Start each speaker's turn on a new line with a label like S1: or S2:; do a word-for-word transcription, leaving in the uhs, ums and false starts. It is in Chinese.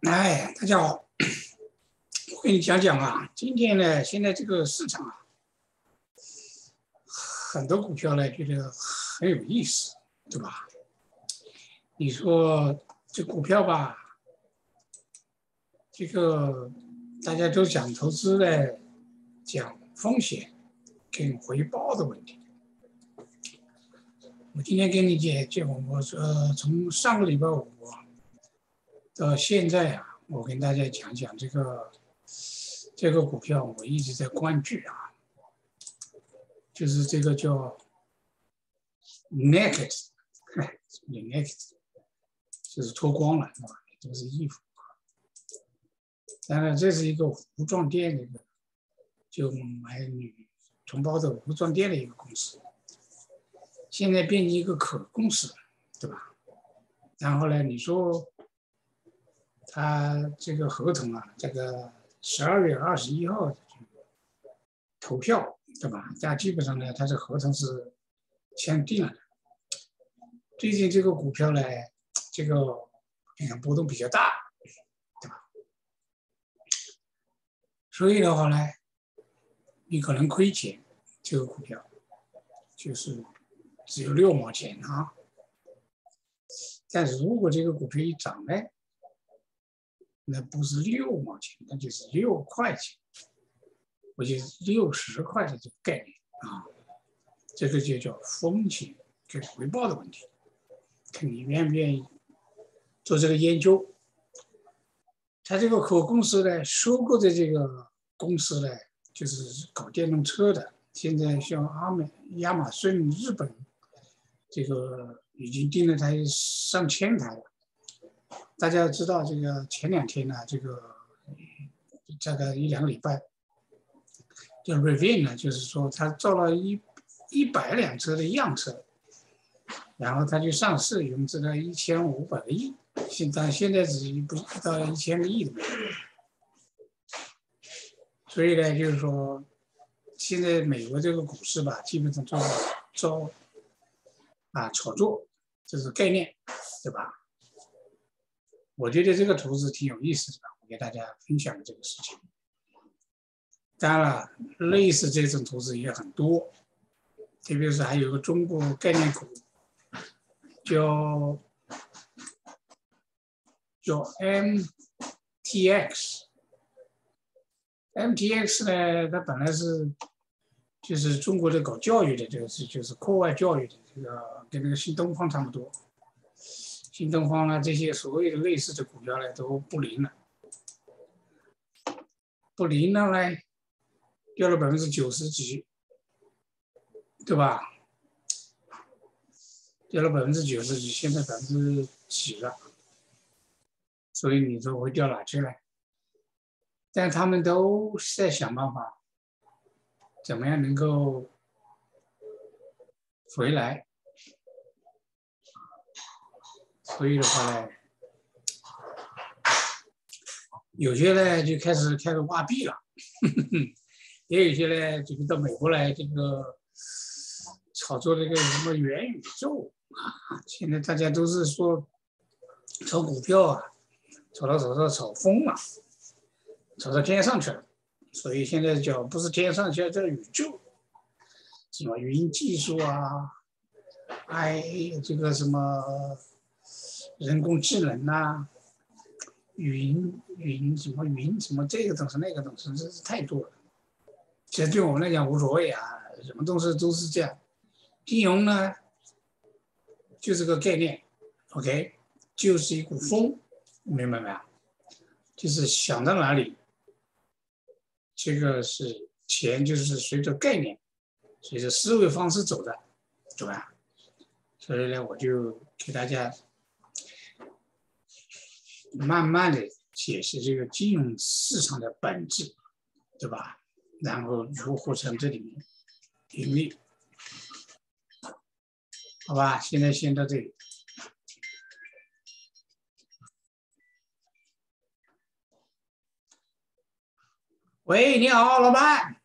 S1: 哎，大家好，我跟你讲讲啊，今天呢，现在这个市场啊，很多股票呢，觉得很有意思，对吧？你说这股票吧，这个大家都讲投资呢，讲风险跟回报的问题。我今天跟你讲，讲我说从上个礼拜五到现在啊，我跟大家讲讲这个这个股票，我一直在关注啊。就是这个叫 naked， naked 就是脱光了，是吧？这个是衣服。当然，这是一个服装店的一个，就买女同胞的服装店的一个公司，现在变成一个可公司，对吧？然后呢，你说他这个合同啊，这个十二月二十一号投票，对吧？但基本上呢，它这合同是签订了的。最近这个股票呢，这个你看波动比较大，对吧？所以的话呢，你可能亏钱，这个股票就是只有六毛钱啊。但是如果这个股票一涨呢，那不是六毛钱，那就是六块钱，或者六十块的这个概念啊。这个就叫风险跟回报的问题，看你愿不愿意做这个研究。他这个可公司呢，收购的这个公司呢，就是搞电动车的。现在像阿美、亚马逊、日本，这个已经订了台上千台了。大家知道，这个前两天呢，这个这个一两个礼拜，叫 Rivian 呢，就是说他造了一一百辆车的样车，然后他就上市，融资了一千五百个亿。现在现在只不到一千个亿的，所以呢，就是说，现在美国这个股市吧，基本上做做啊炒作，这是概念，对吧？我觉得这个投资挺有意思的，我给大家分享的这个事情。当然了，类似这种投资也很多，特别是还有个中国概念股，叫叫 M T X。M T X 呢，它本来是就是中国的搞教育的，这个是就是课外教育的，这个跟那个新东方差不多。新东方呢，这些所谓的类似的股票呢，都不灵了，不灵了呢，掉了百分之九十几，对吧？掉了百分之九十几，现在百分之几了，所以你说会掉哪去呢？但他们都在想办法，怎么样能够回来。所以的话呢，有些呢就开始开始挖币了，呵呵也有些呢就是到美国来这个炒作这个什么元宇宙啊。现在大家都是说炒股票啊，炒到炒到炒疯了，炒到天上去了。所以现在叫不是天上，叫叫宇宙，什么云技术啊，哎，这个什么人工智能啊，云云什么云什么这个东西那个东西，真是太多了。其实对我们来讲无所谓啊，什么东西都是这样。金融呢，就是个概念 ，OK， 就是一股风，明白没有？就是想到哪里，这个是钱，就是随着概念，随着思维方式走的，对吧？所以呢，我就给大家慢慢的解释这个金融市场的本质，对吧？然后如何从这里面盈利，好吧？现在先到这里。喂，你好，老板。